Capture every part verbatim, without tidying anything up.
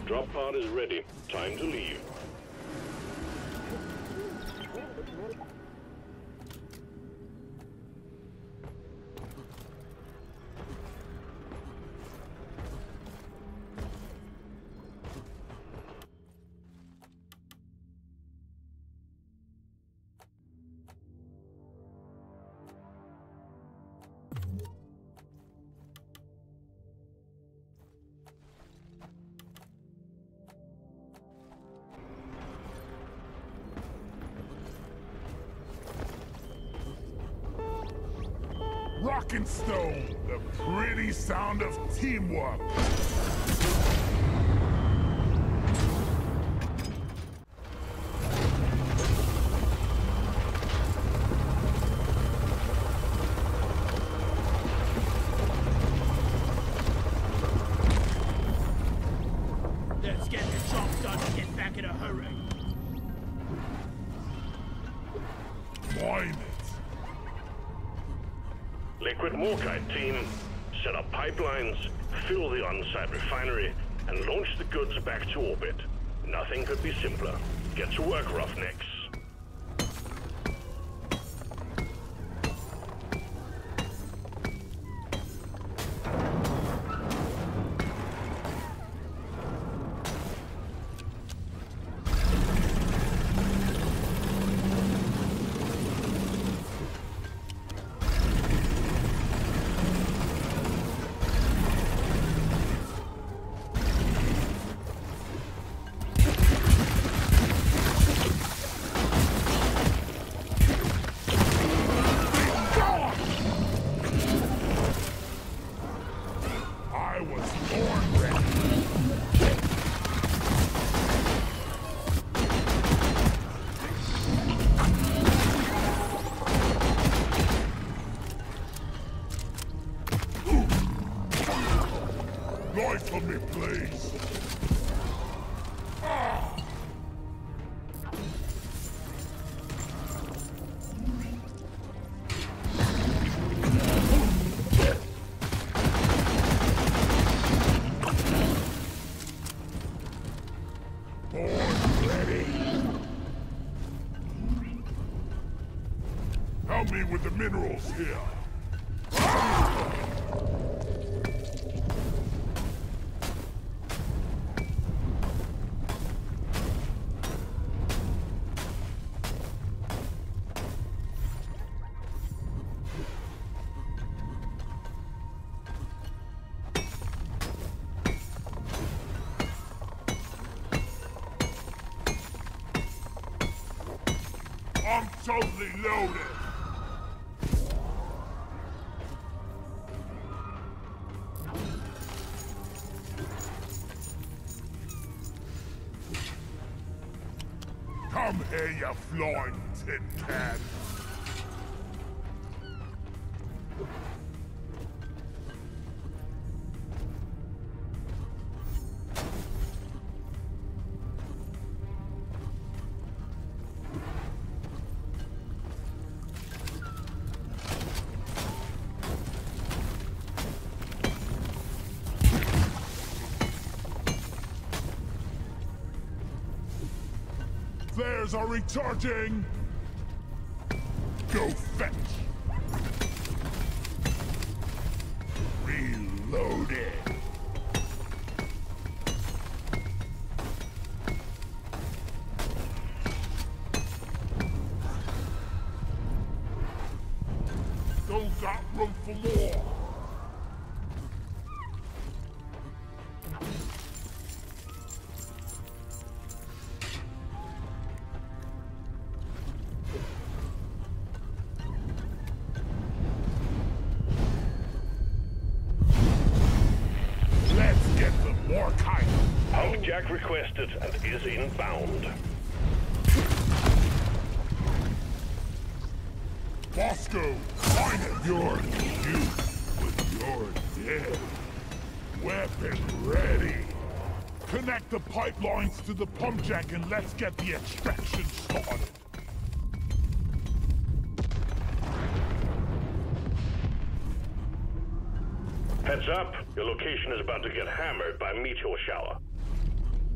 Drop pod is ready. Time to leave. Rock and Stone, the pretty sound of teamwork. Let's get the job done and get back in a hurry. Mine it. Liquid Morkite team, set up pipelines, fill the on-site refinery, and launch the goods back to orbit. Nothing could be simpler. Get to work, Roughnecks. Rifle me, please. Help me with the minerals here. I'm totally loaded. Come here, you flying tin can. Flares are recharging! Go fetch! Reloaded! Don't got room for more! Jack requested and is inbound. Bosco, find it! You're cute, but you're dead. Weapon ready. Connect the pipelines to the pump jack and let's get the extraction started. Heads up, your location is about to get hammered by meteor shower.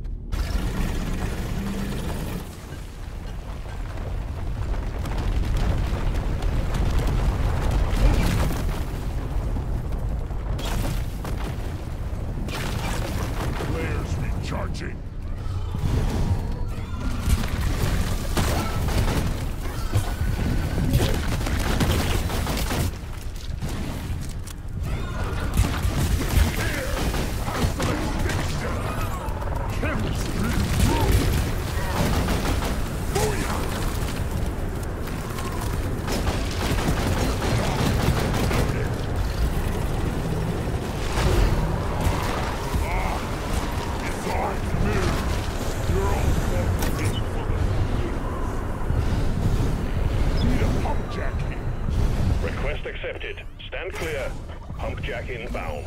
Stand clear. Pump jack inbound.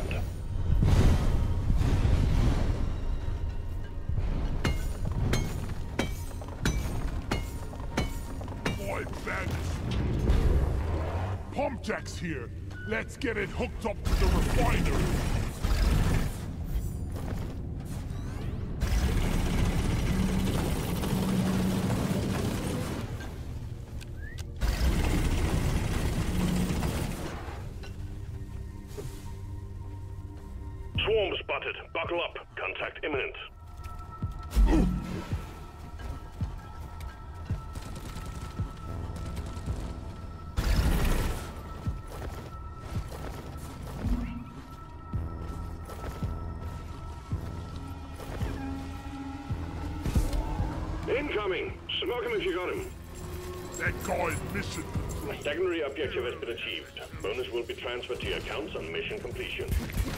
Boy, vanished. Pump jack's here. Let's get it hooked up to the refinery. Swarm spotted. Buckle up. Contact imminent. Incoming! Smoke him if you got him. That guy's mission. Secondary objective has been achieved. Bonus will be transferred to your accounts on mission completion.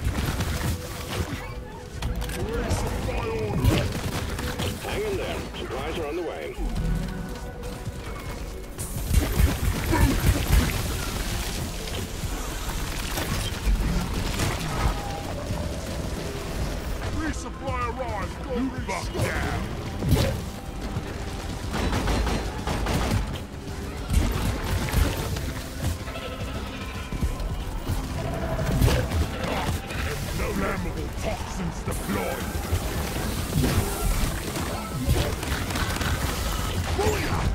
Resupply order. Hang in there. Supplies are on the way. Resupply arrived. Go you buck down. Flammable toxins deployed. Booyah!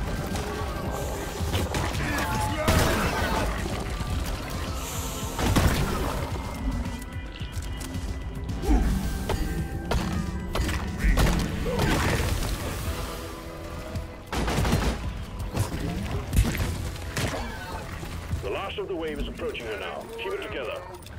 The last of the wave is approaching her now. Keep it together.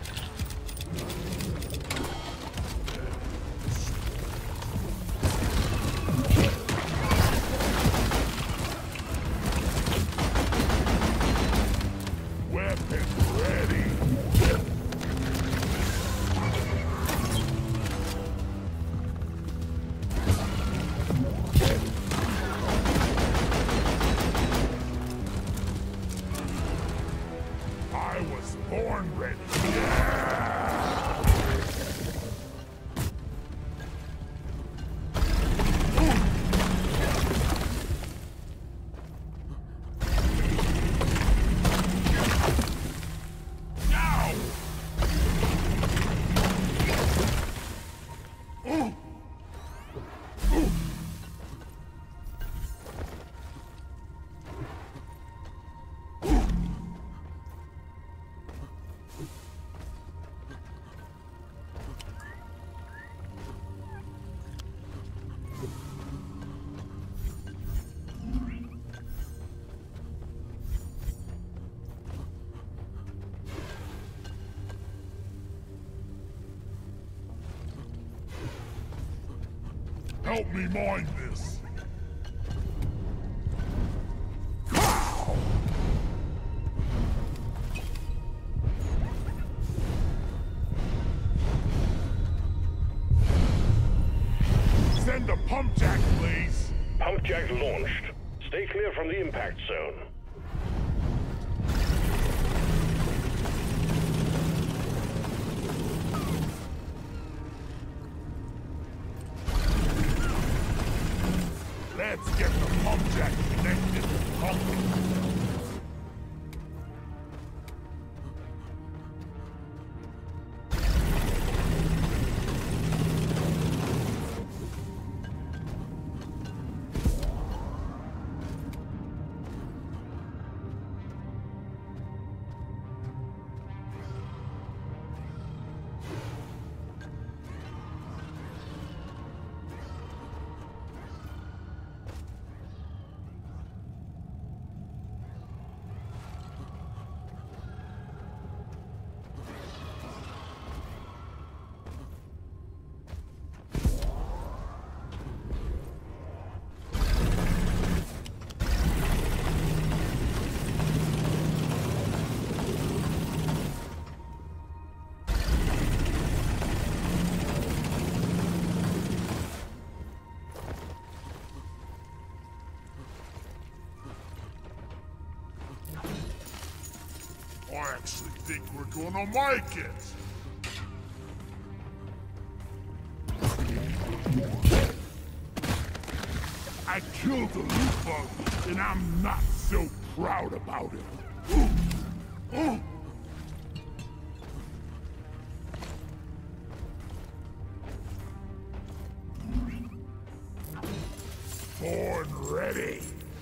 I was born ready. Help me mine this. Send a pump jack, please. Pump jack launched. Stay clear from the impact zone. Let's get the pump jack connected to pump. gonna make it! I killed a loot bug, and I'm not so proud about it. Ooh. Ooh. Born ready.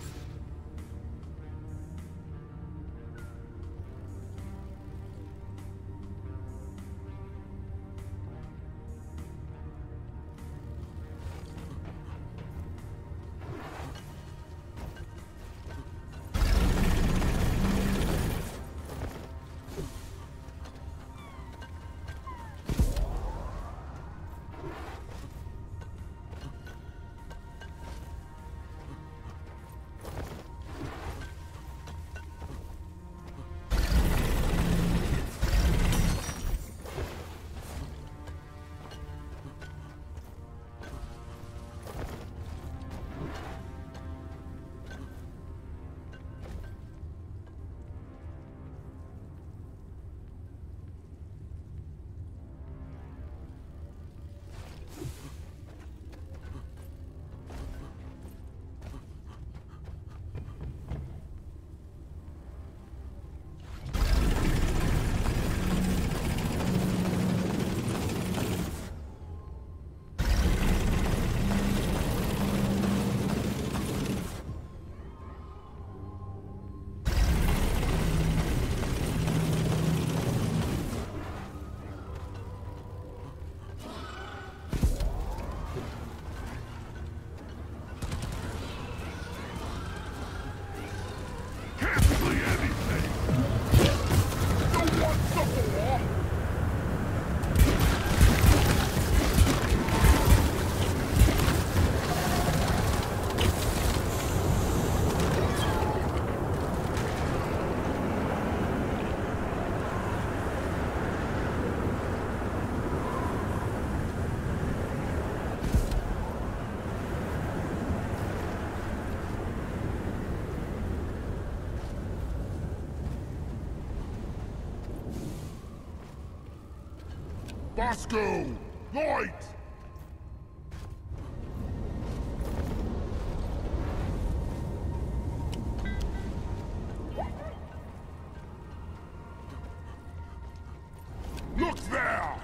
Bosco! Light! Look there!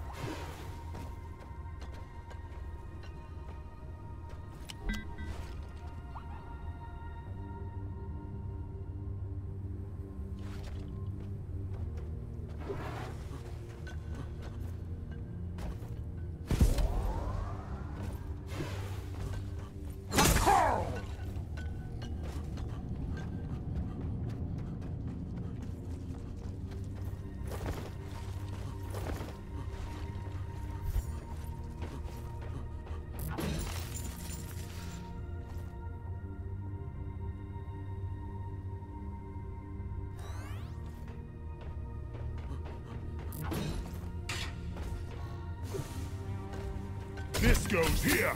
This goes here!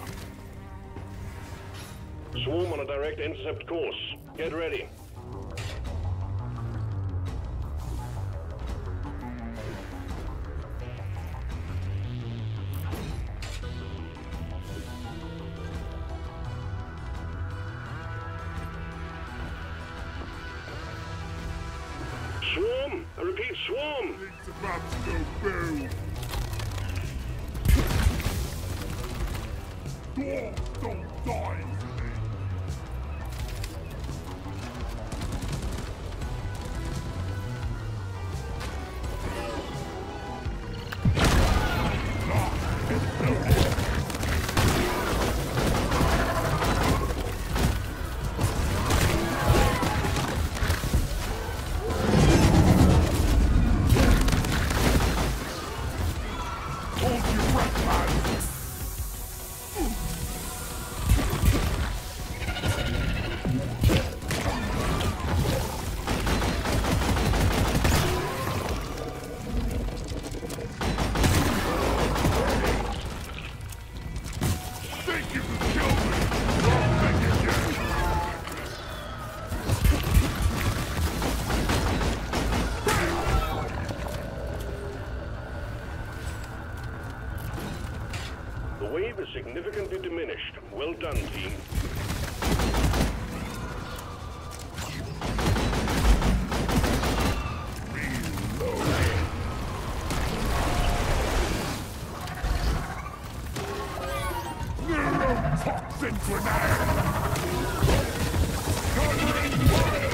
Swarm on a direct intercept course. Get ready. Swarm! I repeat, swarm! It's about to go boom! Dwarves don't die! Hold your breath, lads! wave is significantly diminished. Well done, team. Toxin grenade! Covering fire!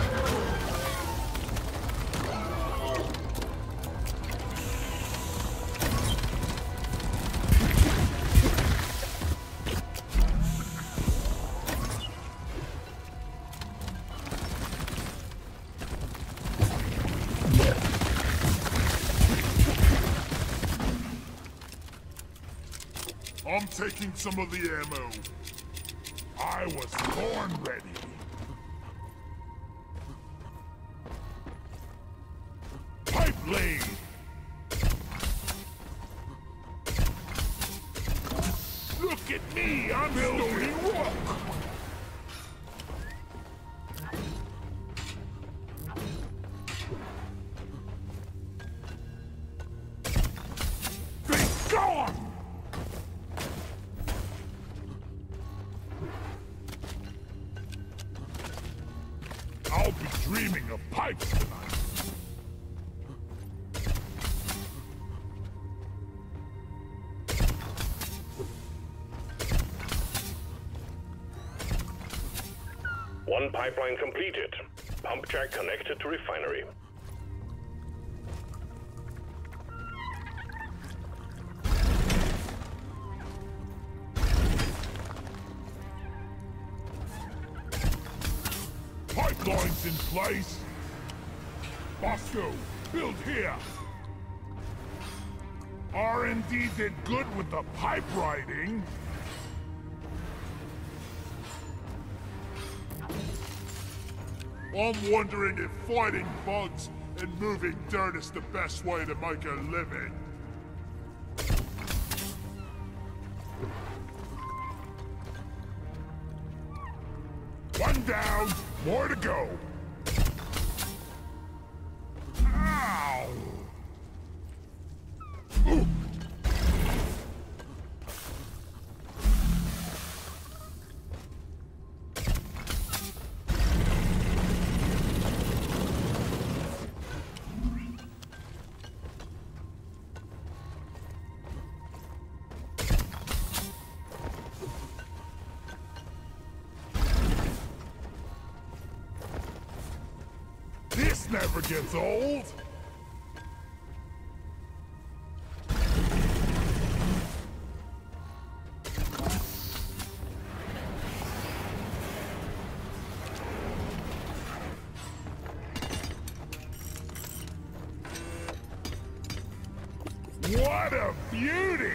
I'm taking some of the ammo. I was born ready. Pipe blade! Look at me, I'm building rock! Be gone! I'll be dreaming of pipes tonight. One pipeline completed. Pump jack connected to refinery. Pipelines in place. Bosco, build here. R and D did good with the pipe riding. I'm wondering if fighting bugs and moving dirt is the best way to make a living. One down, more to go. Ow! Ooh. This never gets old! What a beauty!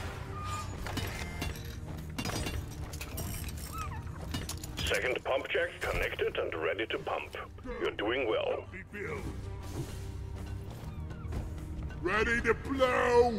Second pump jack connected and ready to pump. You're doing well. Ready to blow!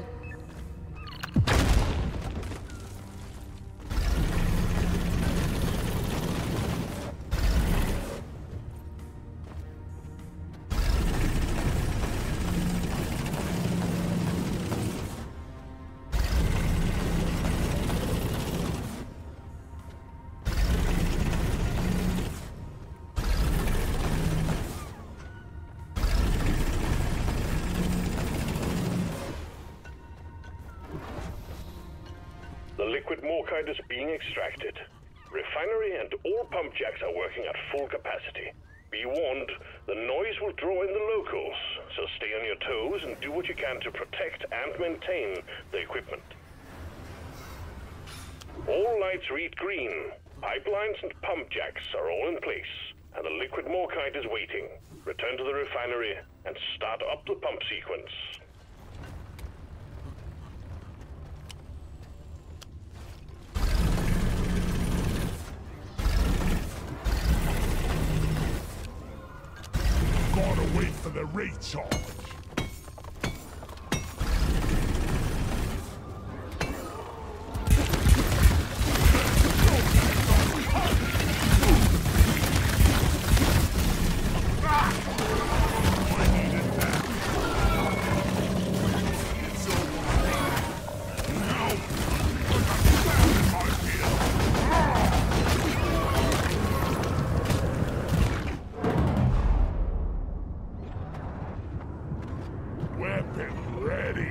The liquid morkite is being extracted. Refinery and all pump jacks are working at full capacity. Be warned, the noise will draw in the locals, so stay on your toes and do what you can to protect and maintain the equipment. All lights read green. Pipelines and pump jacks are all in place, and the liquid morkite is waiting. Return to the refinery and start up the pump sequence. Gotta wait for the recharge. Weapon ready.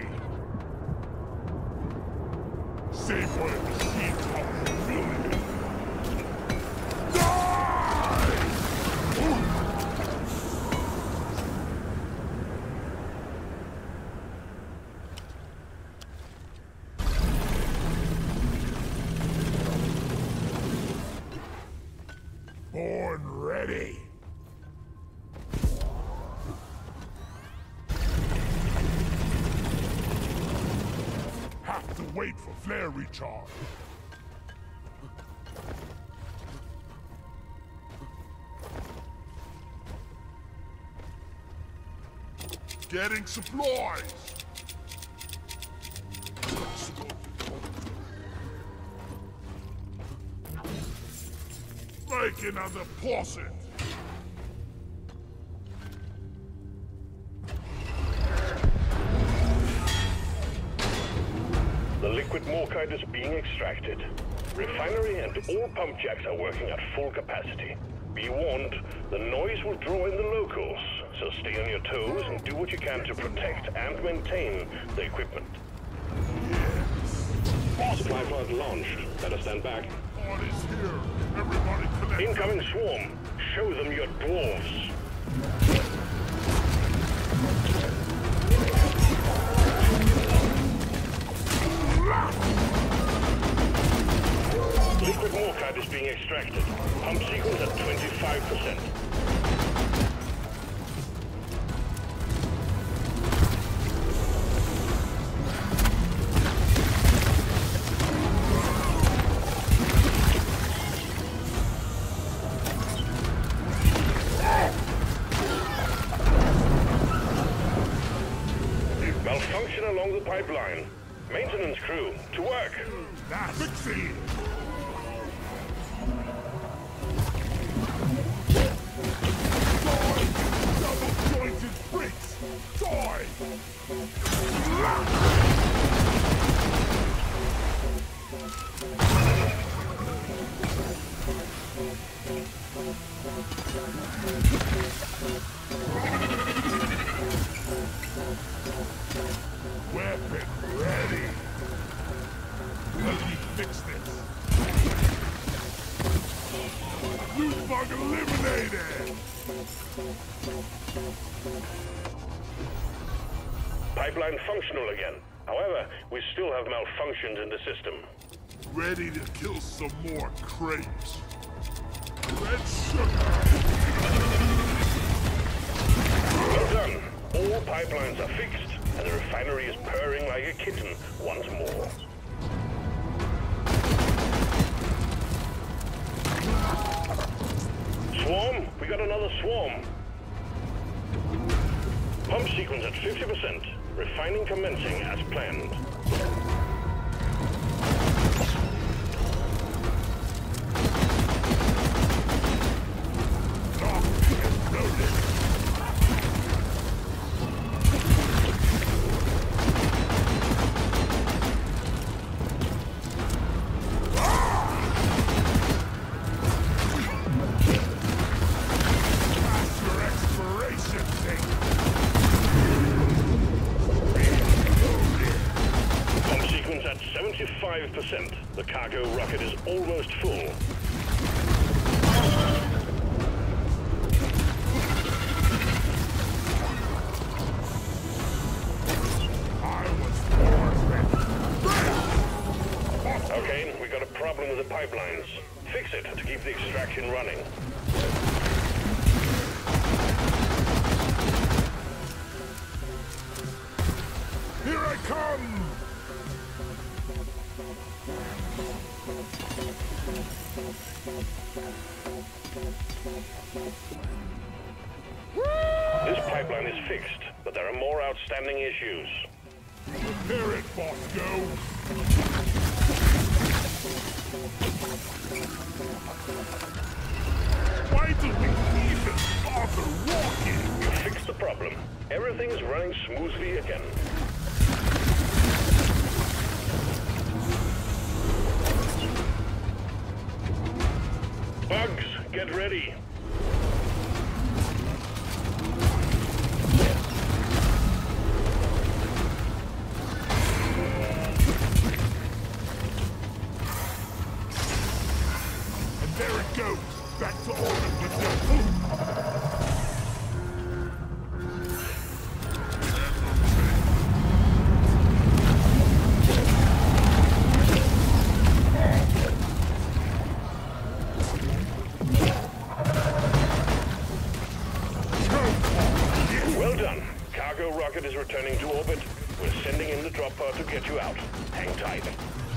Safe where machine comes million. Die! Born ready. Have to wait for flare recharge. Getting supplies. Make another posset. The liquid morkite is being extracted. Refinery and all pump jacks are working at full capacity. Be warned, the noise will draw in the locals, so stay on your toes and do what you can to protect and maintain the equipment. Yes. Supply pod launched. Better stand back. All is here. Everybody connect. Incoming swarm. Show them your dwarves. Liquid morkite is being extracted. Pump sequence at twenty-five percent. Malfunction along the pipeline. Maintenance crew, to work. That's succeed. Double jointed bricks. Die. Weapon ready. Let me fix this. Loot bug eliminated. Pipeline functional again. However, we still have malfunctions in the system. Ready to kill some more crates. Red sugar. Well done. All pipelines are fixed, and the refinery is purring like a kitten once more. Swarm, we got another swarm. Pump sequence at fifty percent. Refining commencing as planned. seventy-five percent. The cargo rocket is almost full. I was born ready. Okay, we got a problem with the pipelines. Fix it to keep the extraction running. Here I come! This pipeline is fixed, but there are more outstanding issues. Repair it, Bosco! Why do we even bother walking? You fixed the problem. Everything is running smoothly again. Bugs, get ready. returning to orbit. We're sending in the drop pod to get you out. Hang tight.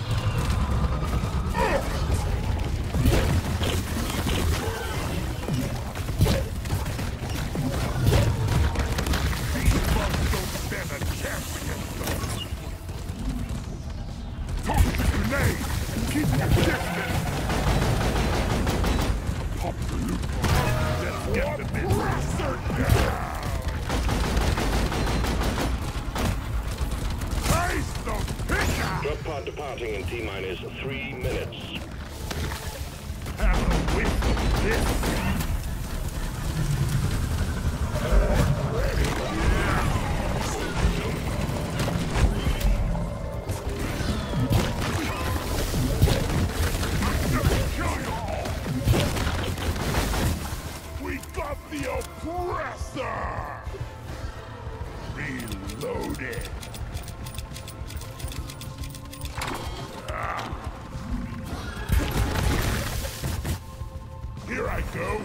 These bugs don't stand a chance against us. Toss the grenade and keep your distance. Pop the loot pod. Let's get the compressor down. Taste the picture. Drop pod departing in T-minus three minutes. Have a whiff of this. We got the oppressor! Reloaded. Ah. Here I go.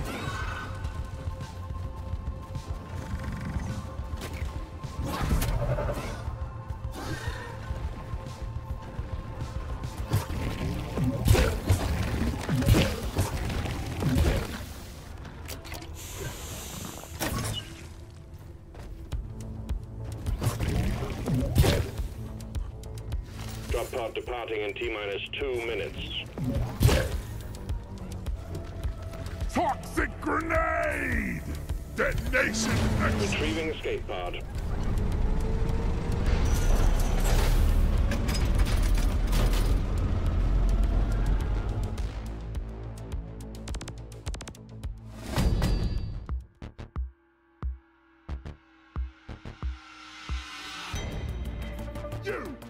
Drop pod departing in T-minus two minutes. Toxic grenade! Detonation next. Retrieving escape pod. You!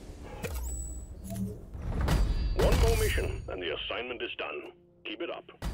One more mission, and the assignment is done. Keep it up.